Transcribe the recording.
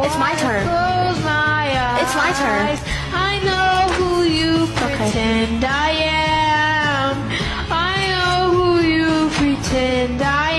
It's my turn. Close my eyes. It's my turn. I know who you pretend I am. I know who you pretend I